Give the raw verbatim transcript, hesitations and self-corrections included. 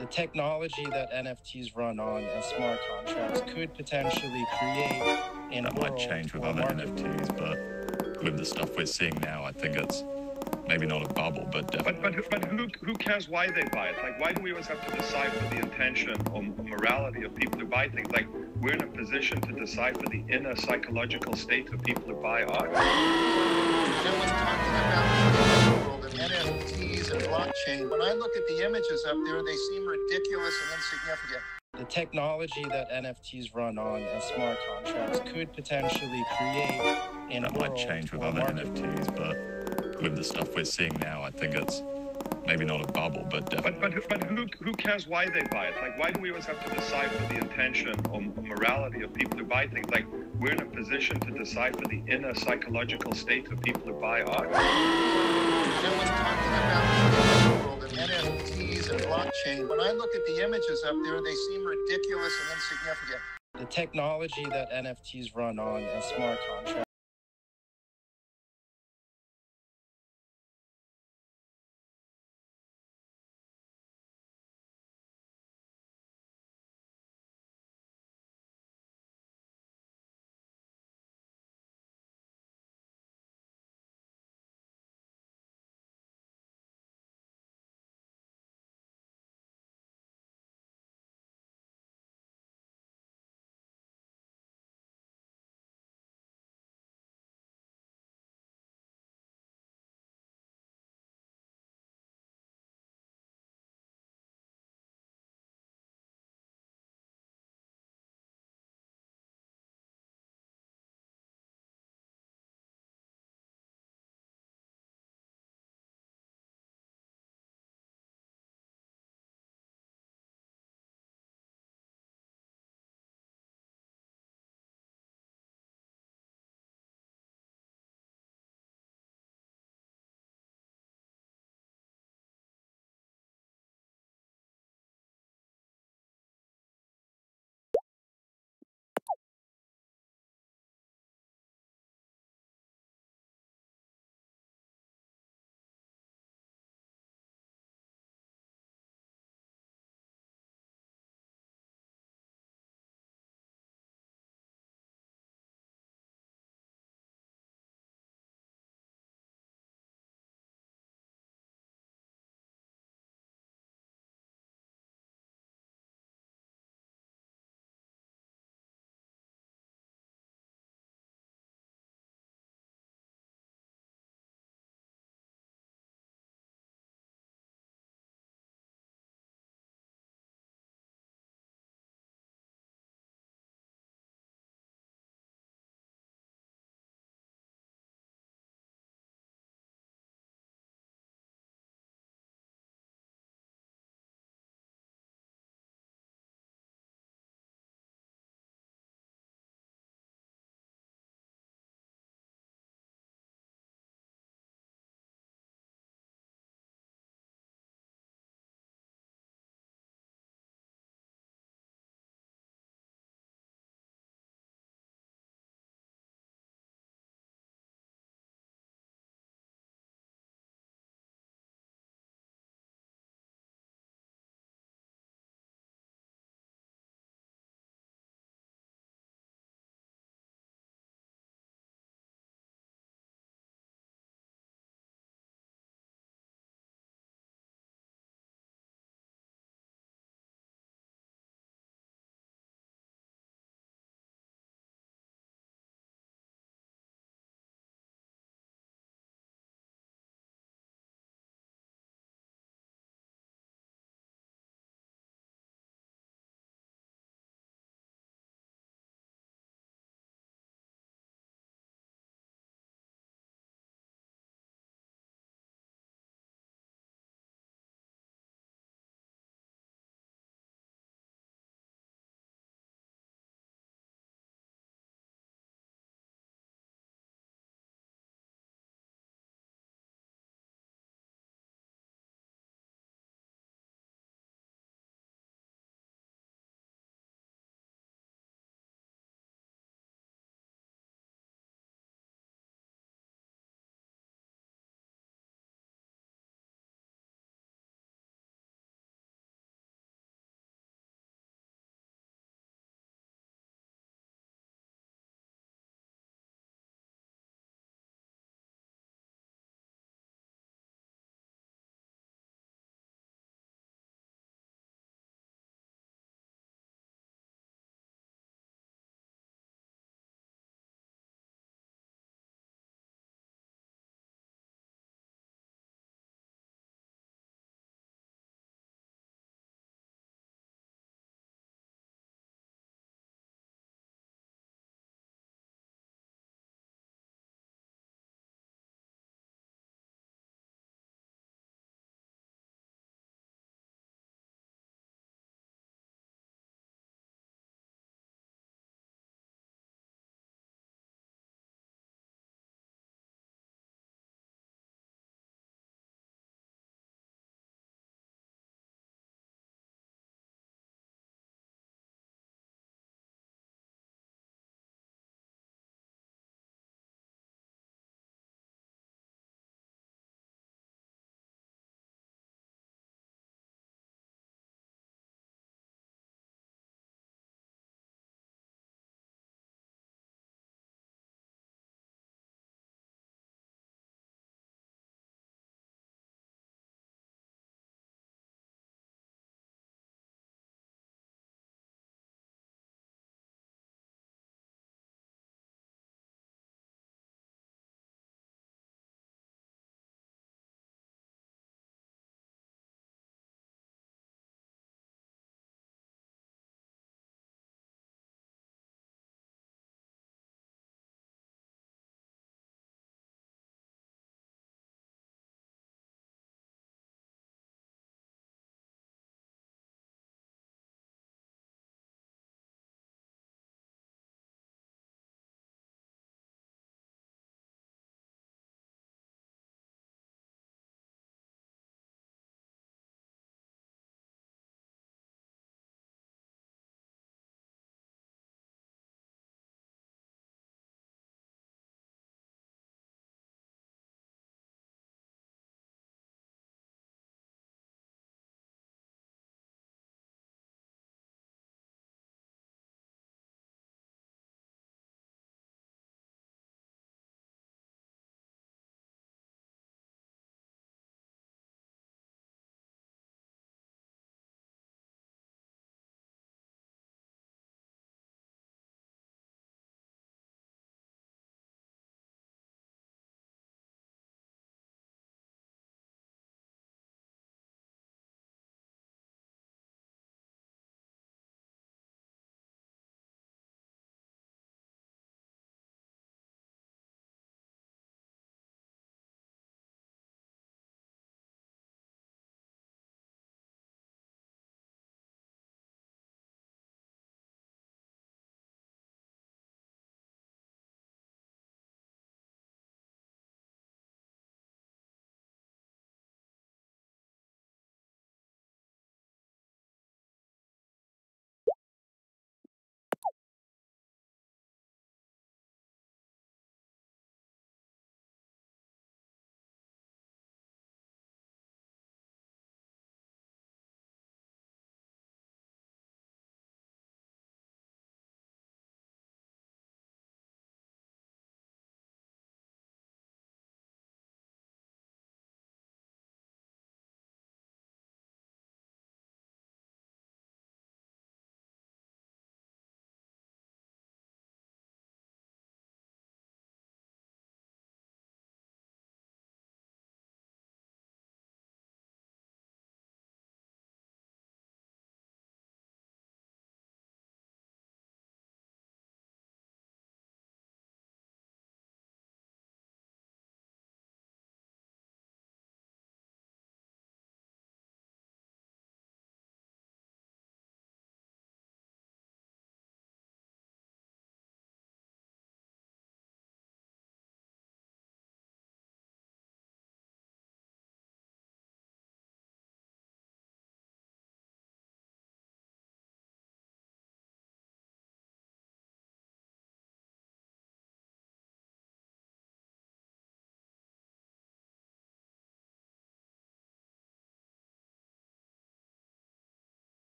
The technology that N F Ts run on and smart contracts could potentially create in that might change with other N F Ts, but with the stuff we're seeing now, I think it's maybe not a bubble, but definitely. But, but, but who, who cares why they buy it? Like, why do we always have to decipher the intention or morality of people who buy things? Like, we're in a position to decipher the inner psychological state of people who buy art. No one's talking about the world of N F Ts and blockchain. When I look at the images up there, they seem ridiculous and insignificant. The technology that N F Ts run on and smart contracts could potentially create in that might change with other N F Ts, but with the stuff we're seeing now, I think it's maybe not a bubble, but definitely. But, but, but who, who cares why they buy it? Like, why do we always have to decipher the intention or morality of people who buy things? Like, we're in a position to decipher the inner psychological state of people who buy art. No one's talking about the world of N F Ts and blockchain. When I look at the images up there, they seem ridiculous and insignificant. The technology that N F Ts run on and smart contracts